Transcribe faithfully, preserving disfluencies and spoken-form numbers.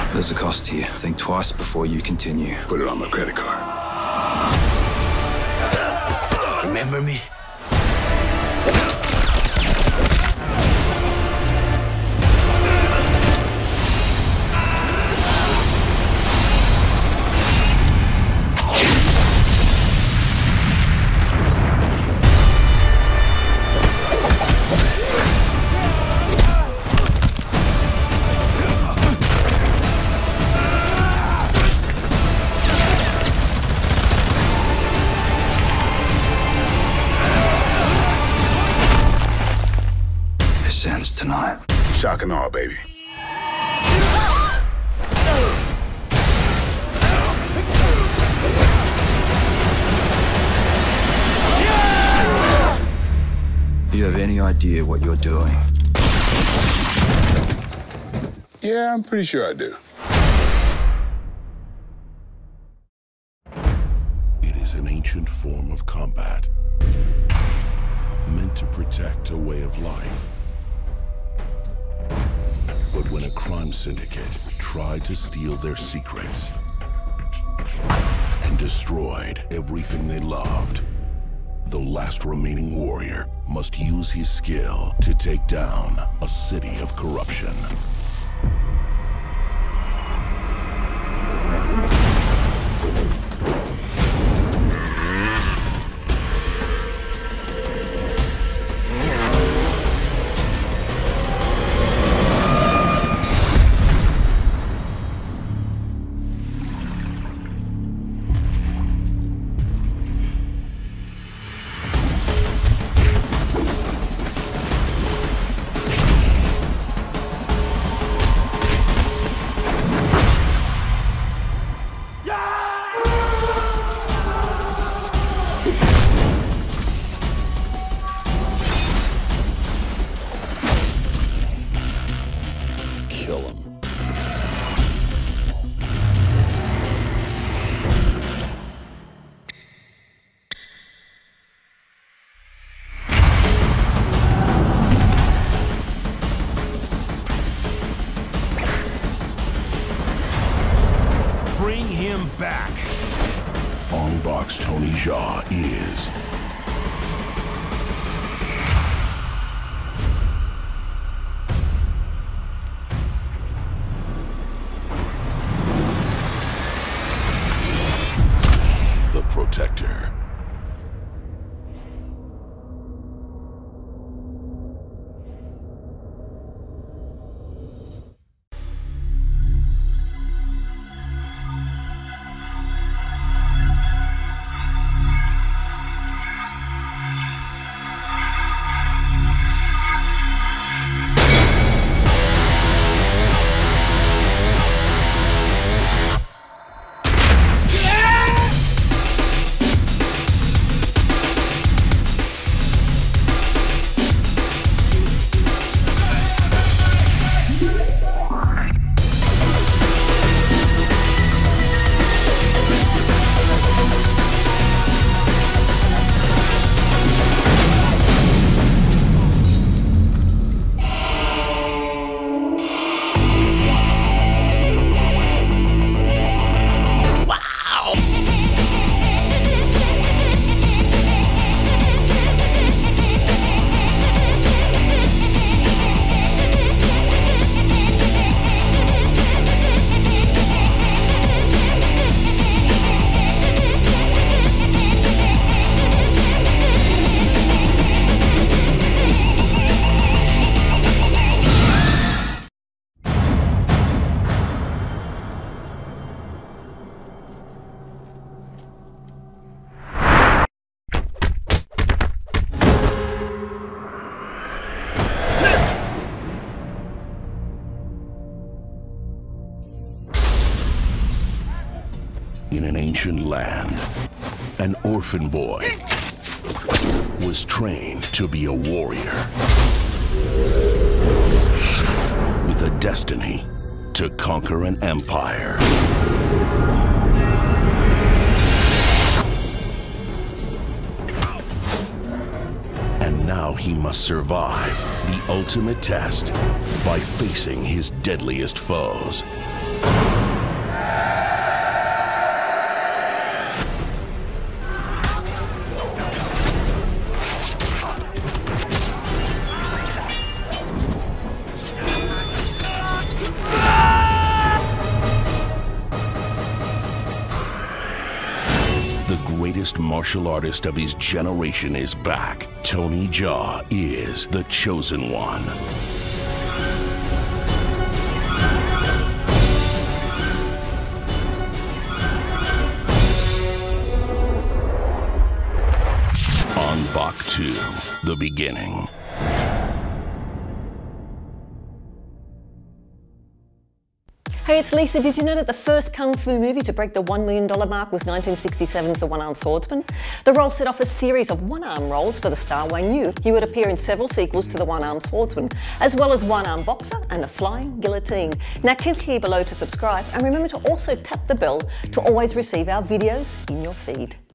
There's a cost here. Think twice before you continue. Put it on my credit card. Remember me? Ends tonight. Shock and awe, baby. Do you have any idea what you're doing? Yeah, I'm pretty sure I do. It is an ancient form of combat, meant to protect a way of life. But when a crime syndicate tried to steal their secrets and destroyed everything they loved, the last remaining warrior must use his skill to take down a city of corruption. Kill him. Bring him back. On-box Tony J A A is the Protector. In an ancient land, an orphan boy was trained to be a warrior with a destiny to conquer an empire. And now he must survive the ultimate test by facing his deadliest foes. The greatest martial artist of his generation is back. Tony Jaa is the chosen one. On Bak two, the beginning. Hey, it's Lisa. Did you know that the first Kung Fu movie to break the one million dollar mark was nineteen sixty-seven's The One-Armed Swordsman? The role set off a series of one-arm roles for the star. Wayne knew he would appear in several sequels to The One-Armed Swordsman, as well as One-Armed Boxer and The Flying Guillotine. Now click here below to subscribe, and remember to also tap the bell to always receive our videos in your feed.